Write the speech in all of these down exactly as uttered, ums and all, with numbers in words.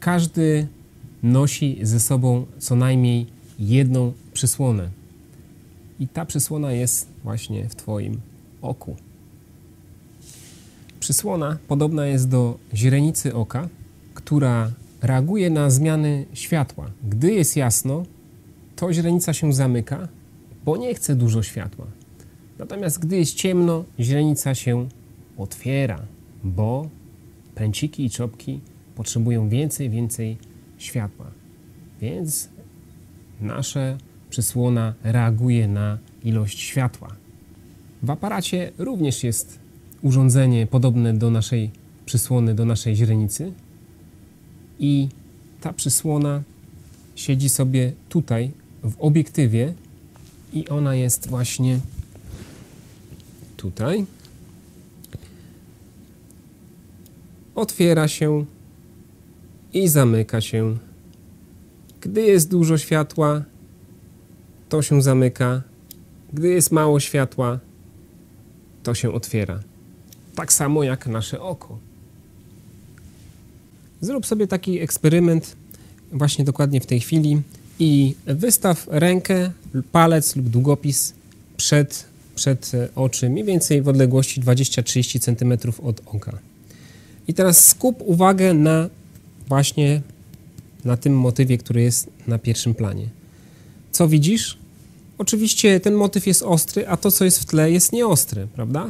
każdy nosi ze sobą co najmniej jedną przysłonę. I ta przysłona jest właśnie w Twoim oku. Przysłona podobna jest do źrenicy oka, która reaguje na zmiany światła. Gdy jest jasno, to źrenica się zamyka, bo nie chce dużo światła. Natomiast gdy jest ciemno, źrenica się otwiera, bo pręciki i czopki potrzebują więcej, więcej światła. Więc nasza przysłona reaguje na ilość światła. W aparacie również jest urządzenie podobne do naszej przysłony, do naszej źrenicy i ta przysłona siedzi sobie tutaj w obiektywie i ona jest właśnie tutaj. Otwiera się i zamyka się. Gdy jest dużo światła, to się zamyka. Gdy jest mało światła, to się otwiera. Tak samo jak nasze oko. Zrób sobie taki eksperyment właśnie dokładnie w tej chwili i wystaw rękę, palec lub długopis przed, przed oczy, mniej więcej w odległości dwadzieścia do trzydziestu centymetrów od oka. I teraz skup uwagę na właśnie na tym motywie, który jest na pierwszym planie. Co widzisz? Oczywiście ten motyw jest ostry, a to, co jest w tle, jest nieostry, prawda?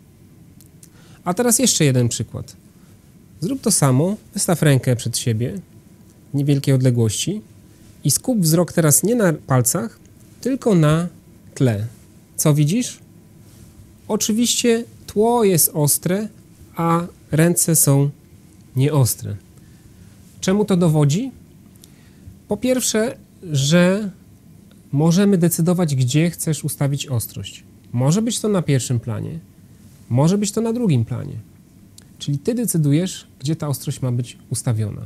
A teraz jeszcze jeden przykład. Zrób to samo, wystaw rękę przed siebie w niewielkiej odległości i skup wzrok teraz nie na palcach, tylko na tle. Co widzisz? Oczywiście tło jest ostre, a ręce są nieostre. Czemu to dowodzi? Po pierwsze, że możemy decydować, gdzie chcesz ustawić ostrość. Może być to na pierwszym planie, może być to na drugim planie. Czyli ty decydujesz, gdzie ta ostrość ma być ustawiona.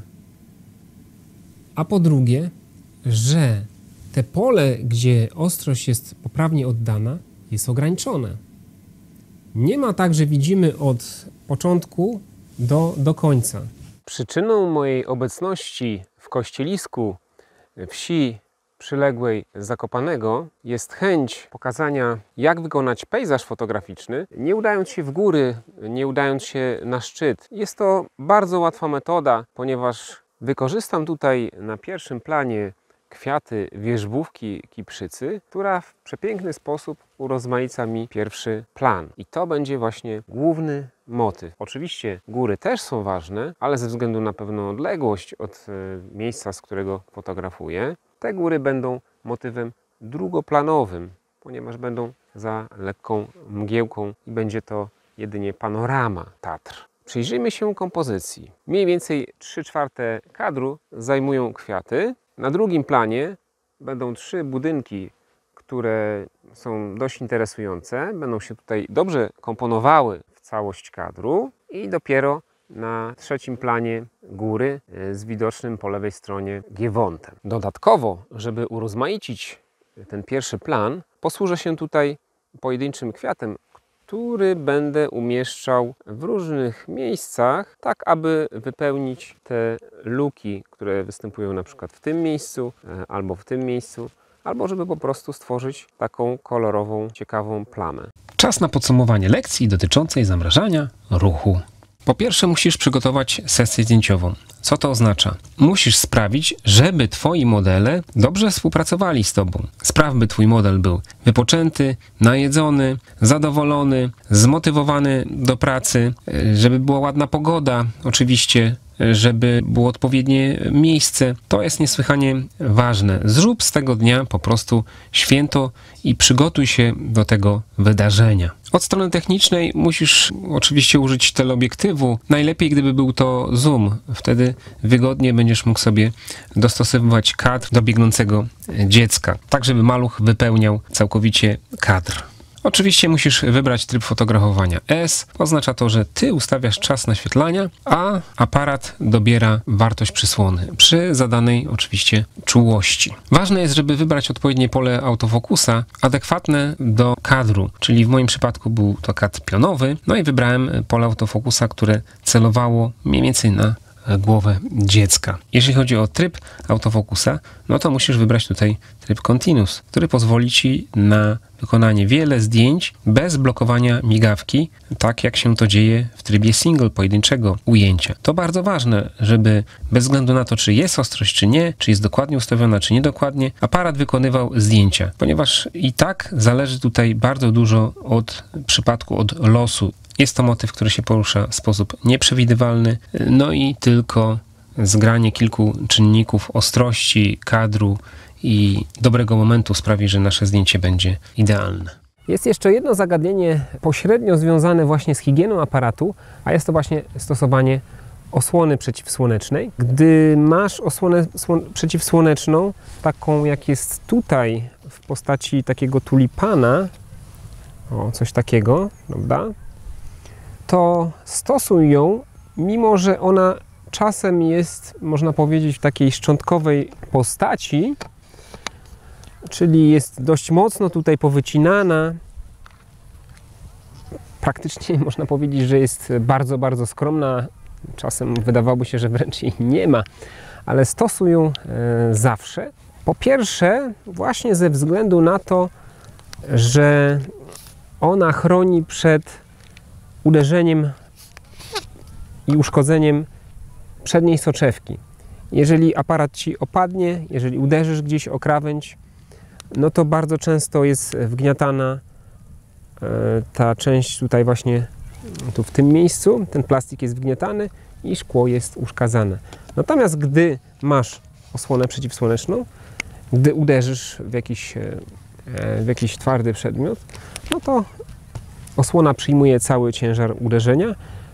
A po drugie, że te pole, gdzie ostrość jest poprawnie oddana, jest ograniczone. Nie ma tak, że widzimy od początku do, do końca. Przyczyną mojej obecności w Kościelisku, wsi przyległej Zakopanego, jest chęć pokazania, jak wykonać pejzaż fotograficzny, nie udając się w góry, nie udając się na szczyt. Jest to bardzo łatwa metoda, ponieważ wykorzystam tutaj na pierwszym planie kwiaty wierzbówki kiprzycy, która w przepiękny sposób urozmaica mi pierwszy plan. I to będzie właśnie główny motyw. Oczywiście góry też są ważne, ale ze względu na pewną odległość od y, miejsca, z którego fotografuję, te góry będą motywem drugoplanowym, ponieważ będą za lekką mgiełką i będzie to jedynie panorama Tatr. Przyjrzyjmy się kompozycji. Mniej więcej trzy czwarte kadru zajmują kwiaty. Na drugim planie będą trzy budynki, które są dość interesujące. Będą się tutaj dobrze komponowały w całość kadru. I dopiero na trzecim planie góry z widocznym po lewej stronie Giewontem. Dodatkowo, żeby urozmaicić ten pierwszy plan, posłużę się tutaj pojedynczym kwiatem, który będę umieszczał w różnych miejscach, tak aby wypełnić te luki, które występują na przykład w tym miejscu, albo w tym miejscu, albo żeby po prostu stworzyć taką kolorową, ciekawą plamę. Czas na podsumowanie lekcji dotyczącej zamrażania ruchu. Po pierwsze musisz przygotować sesję zdjęciową. Co to oznacza? Musisz sprawić, żeby twoi modele dobrze współpracowali z tobą. Spraw, by twój model był wypoczęty, najedzony, zadowolony, zmotywowany do pracy, żeby była ładna pogoda, oczywiście, żeby było odpowiednie miejsce. To jest niesłychanie ważne. Zrób z tego dnia po prostu święto i przygotuj się do tego wydarzenia. Od strony technicznej musisz oczywiście użyć teleobiektywu. Najlepiej, gdyby był to zoom. Wtedy wygodnie będziesz mógł sobie dostosowywać kadr do biegnącego dziecka, tak żeby maluch wypełniał całkowicie kadr. Oczywiście musisz wybrać tryb fotografowania S. Oznacza to, że ty ustawiasz czas naświetlania, a aparat dobiera wartość przysłony przy zadanej oczywiście czułości. Ważne jest, żeby wybrać odpowiednie pole autofokusa adekwatne do kadru, czyli w moim przypadku był to kadr pionowy, no i wybrałem pole autofokusa, które celowało mniej więcej na głowę dziecka. Jeśli chodzi o tryb autofokusa, no to musisz wybrać tutaj tryb Continuous, który pozwoli Ci na wykonanie wiele zdjęć bez blokowania migawki, tak jak się to dzieje w trybie single, pojedynczego ujęcia. To bardzo ważne, żeby bez względu na to, czy jest ostrość, czy nie, czy jest dokładnie ustawiona, czy niedokładnie, aparat wykonywał zdjęcia, ponieważ i tak zależy tutaj bardzo dużo od przypadku, od losu. Jest to motyw, który się porusza w sposób nieprzewidywalny, no i tylko zgranie kilku czynników ostrości, kadru i dobrego momentu sprawi, że nasze zdjęcie będzie idealne. Jest jeszcze jedno zagadnienie pośrednio związane właśnie z higieną aparatu, a jest to właśnie stosowanie osłony przeciwsłonecznej. Gdy masz osłonę przeciwsłoneczną, taką jak jest tutaj w postaci takiego tulipana, o coś takiego, prawda? To stosuj ją, mimo że ona czasem jest, można powiedzieć, w takiej szczątkowej postaci, czyli jest dość mocno tutaj powycinana. Praktycznie można powiedzieć, że jest bardzo, bardzo skromna. Czasem wydawałoby się, że wręcz jej nie ma, ale stosuj ją e, zawsze. Po pierwsze, właśnie ze względu na to, że ona chroni przed uderzeniem i uszkodzeniem przedniej soczewki. Jeżeli aparat Ci opadnie, jeżeli uderzysz gdzieś o krawędź, no to bardzo często jest wgniatana e, ta część tutaj właśnie, tu w tym miejscu, ten plastik jest wgniatany i szkło jest uszkadzane. Natomiast gdy masz osłonę przeciwsłoneczną, gdy uderzysz w jakiś, e, w jakiś twardy przedmiot, no to osłona przyjmuje cały ciężar uderzenia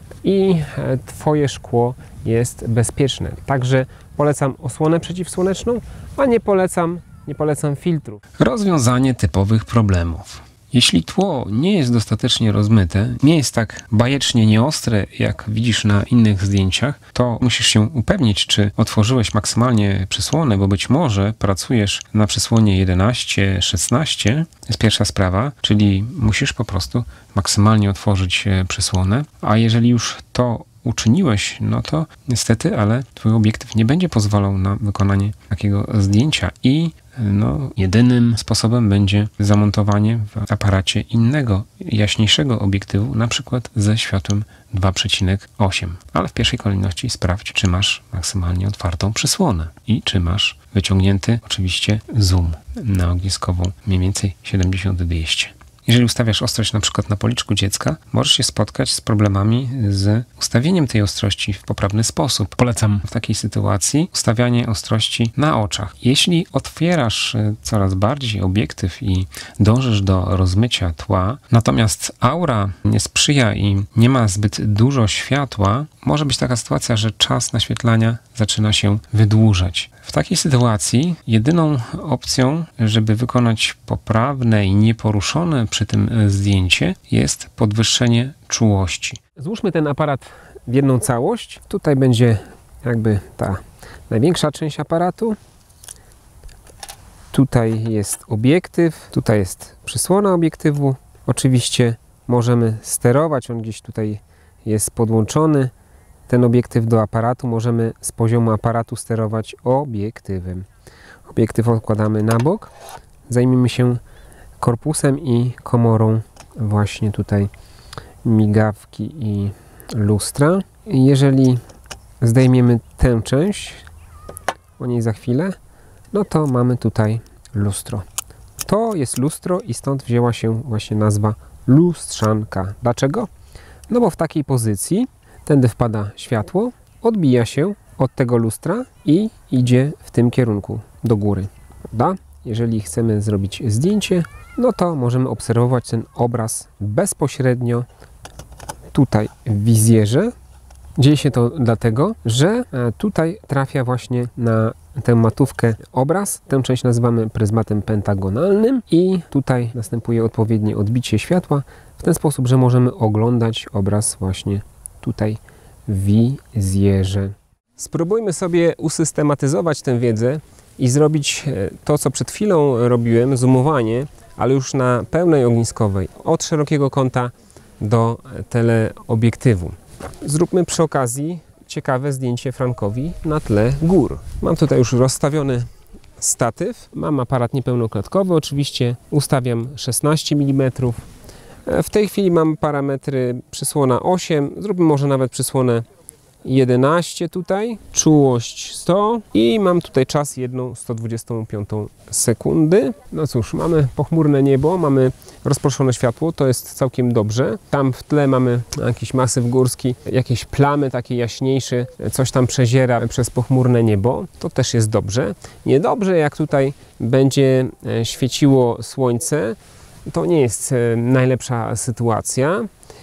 i e, Twoje szkło jest bezpieczne. Także polecam osłonę przeciwsłoneczną, a nie polecam Nie polecam filtrów. Rozwiązanie typowych problemów. Jeśli tło nie jest dostatecznie rozmyte, nie jest tak bajecznie nieostre, jak widzisz na innych zdjęciach, to musisz się upewnić, czy otworzyłeś maksymalnie przysłonę, bo być może pracujesz na przysłonie jedenaście szesnaście. To jest pierwsza sprawa, czyli musisz po prostu maksymalnie otworzyć przysłonę, a jeżeli już to uczyniłeś, no to niestety, ale Twój obiektyw nie będzie pozwalał na wykonanie takiego zdjęcia i no, jedynym sposobem będzie zamontowanie w aparacie innego, jaśniejszego obiektywu, na przykład ze światłem dwa przecinek osiem. Ale w pierwszej kolejności sprawdź, czy masz maksymalnie otwartą przysłonę i czy masz wyciągnięty oczywiście zoom na ogniskową mniej więcej siedemdziesiąt dwieście. Jeżeli ustawiasz ostrość na przykład na policzku dziecka, możesz się spotkać z problemami z ustawieniem tej ostrości w poprawny sposób. Polecam w takiej sytuacji ustawianie ostrości na oczach. Jeśli otwierasz coraz bardziej obiektyw i dążysz do rozmycia tła, natomiast aura nie sprzyja i nie ma zbyt dużo światła, może być taka sytuacja, że czas naświetlania zaczyna się wydłużać. W takiej sytuacji jedyną opcją, żeby wykonać poprawne i nieporuszone przy tym zdjęcie, jest podwyższenie czułości. Złóżmy ten aparat w jedną całość. Tutaj będzie jakby ta największa część aparatu. Tutaj jest obiektyw, tutaj jest przysłona obiektywu. Oczywiście możemy sterować, on gdzieś tutaj jest podłączony. Ten obiektyw do aparatu możemy z poziomu aparatu sterować obiektywem. Obiektyw odkładamy na bok. Zajmiemy się korpusem i komorą właśnie tutaj migawki i lustra. Jeżeli zdejmiemy tę część, o niej za chwilę, no to mamy tutaj lustro. To jest lustro i stąd wzięła się właśnie nazwa lustrzanka. Dlaczego? No bo w takiej pozycji tędy wpada światło, odbija się od tego lustra i idzie w tym kierunku do góry, prawda? Jeżeli chcemy zrobić zdjęcie, no to możemy obserwować ten obraz bezpośrednio tutaj w wizjerze. Dzieje się to dlatego, że tutaj trafia właśnie na tę matówkę obraz. Tę część nazywamy pryzmatem pentagonalnym i tutaj następuje odpowiednie odbicie światła w ten sposób, że możemy oglądać obraz właśnie tutaj w wizjerze. Spróbujmy sobie usystematyzować tę wiedzę i zrobić to, co przed chwilą robiłem, zoomowanie, ale już na pełnej ogniskowej, od szerokiego kąta do teleobiektywu. Zróbmy przy okazji ciekawe zdjęcie Frankowi na tle gór. Mam tutaj już rozstawiony statyw, mam aparat niepełnoklatkowy, oczywiście ustawiam szesnaście milimetrów. W tej chwili mam parametry przysłona osiem, zróbmy może nawet przysłonę jedenaście tutaj, czułość sto i mam tutaj czas jedną sto dwudziestą piątą sekundy. No cóż, mamy pochmurne niebo, mamy rozproszone światło, to jest całkiem dobrze. Tam w tle mamy jakiś masyw górski, jakieś plamy takie jaśniejsze, coś tam przeziera przez pochmurne niebo, to też jest dobrze. Niedobrze, jak tutaj będzie świeciło słońce, to nie jest najlepsza sytuacja.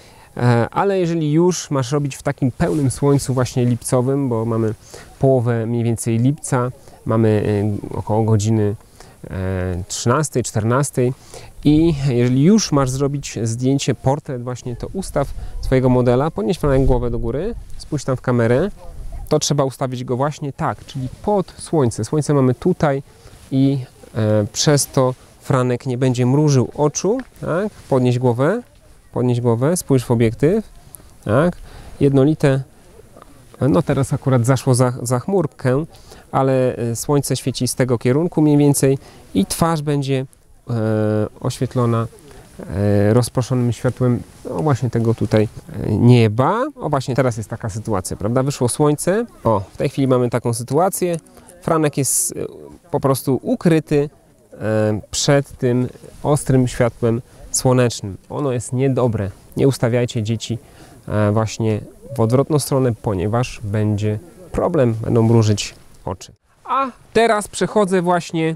Ale jeżeli już masz robić w takim pełnym słońcu właśnie lipcowym, bo mamy połowę mniej więcej lipca, mamy około godziny trzynastej, czternastej i jeżeli już masz zrobić zdjęcie, portret właśnie, to ustaw swojego modela, podnieś Franek głowę do góry, spójrz tam w kamerę, to trzeba ustawić go właśnie tak, czyli pod słońce. Słońce mamy tutaj i e, przez to Franek nie będzie mrużył oczu, tak? Podnieś głowę. Podnieś głowę, spójrz w obiektyw, tak, jednolite, no teraz akurat zaszło za, za chmurkę, ale słońce świeci z tego kierunku mniej więcej i twarz będzie e, oświetlona e, rozproszonym światłem, no właśnie tego tutaj e, nieba. O właśnie teraz jest taka sytuacja, prawda, wyszło słońce, o w tej chwili mamy taką sytuację, Franek jest e, po prostu ukryty e, przed tym ostrym światłem słonecznym. Ono jest niedobre. Nie ustawiajcie dzieci właśnie w odwrotną stronę, ponieważ będzie problem, będą mrużyć oczy. A teraz przechodzę właśnie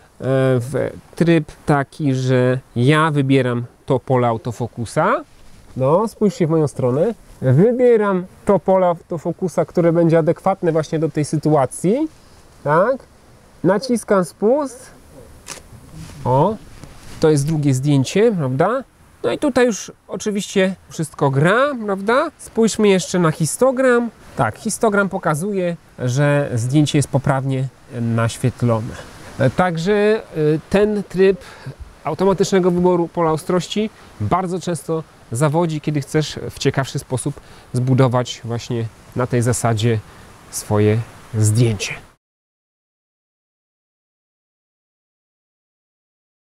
w tryb taki, że ja wybieram to pole autofokusa. No, spójrzcie w moją stronę. Wybieram to pole autofokusa, które będzie adekwatne właśnie do tej sytuacji. Tak. Naciskam spust. O. To jest drugie zdjęcie, prawda? No i tutaj już oczywiście wszystko gra, prawda? Spójrzmy jeszcze na histogram. Tak, histogram pokazuje, że zdjęcie jest poprawnie naświetlone. Także ten tryb automatycznego wyboru pola ostrości bardzo często zawodzi, kiedy chcesz w ciekawszy sposób zbudować właśnie na tej zasadzie swoje zdjęcie.